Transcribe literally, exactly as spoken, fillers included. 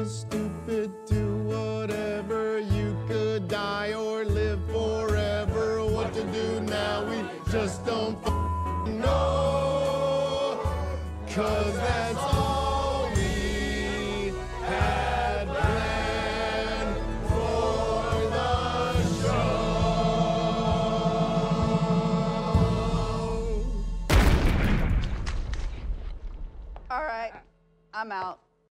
was stupid, do whatever. You could die or live forever. What to do now, we just don't f- know. Cause that's all we had planned for the show. All right, I'm out.